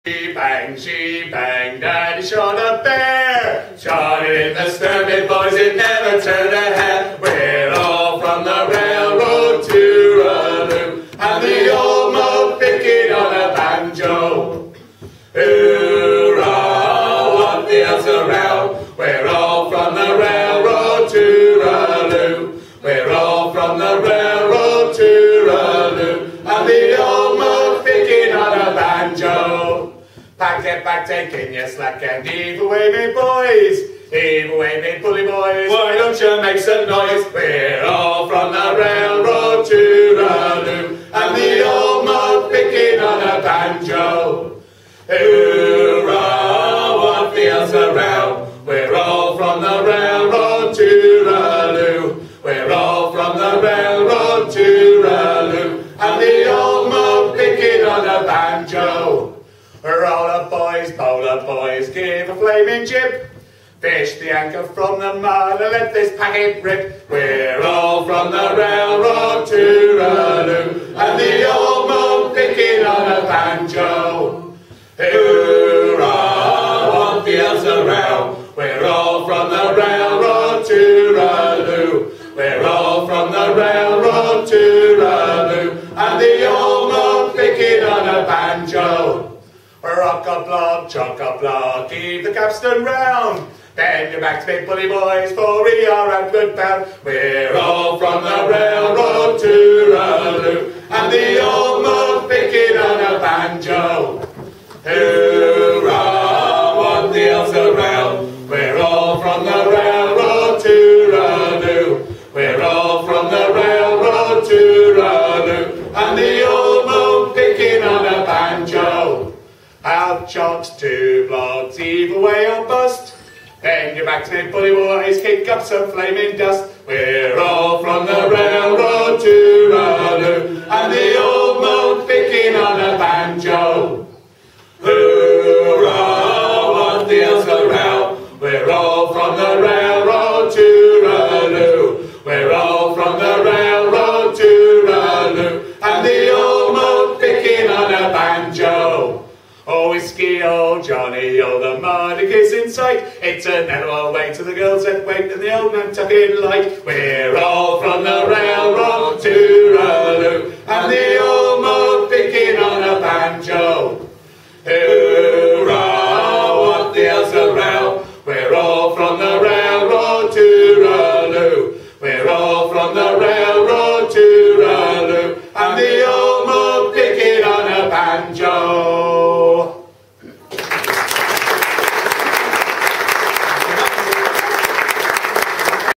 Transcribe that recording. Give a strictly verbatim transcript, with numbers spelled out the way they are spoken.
She bang, she bang, Daddy shot a bear. Shot it in the stern, big boys, it never turned a hair. We're all from the railroad to Raloo, and the old Moke picking on a banjo. Hoorah, what the hell's around? We're all from the railroad to Raloo. We're all from the railroad to Raloo, and the old Moke picking on a banjo. Pack it back, taking your slack and heave away, me boys. Heave away, me bully boys. Why don't you make some noise? We're all from the railroad to Raloo, and the old Moke picking on a banjo. Hoorah, what the hell's around? We're all from the railroad to Raloo. We're all from the railroad to Raloo, and the old Moke picking on a banjo. Roller boys, bowler boys, give a flaming jib. Fish the anchor from the mud and let this packet rip. We're all from the railroad to Raloo, and the old Moke picking on a banjo. Hoorah, what the hell's around? We're all from the railroad to Raloo. We're all from the railroad to Raloo, and the old Moke picking on a banjo. Rock-a-block, chock-a-block, heave the capstan round. Bend your backs, big bully boys, for we are outward bound. We're all from the railroad to Raloo, and the old Moke picking on a banjo. Hoorah, what the hell's around? We're all from the railroad to Raloo. We're all from the railroad to Raloo, and the old Moke picking on a banjo. Out chocks, two blocks, heave away or bust. Bend your backs, big bully boys, kick up some flaming dust. We're all from the railroad to Raloo, and the old Moke picking on a banjo. Hoorah, what the hell's around? We're all from the railroad to Raloo. We're all from the railroad to Raloo, and the old Moke picking on a banjo. Oh, whiskey, old Johnny, oh, the Murdoch is in sight. It's a narrow way to the girls that wait and the old Nantucket light. We're all from the railroad to Raloo, and the old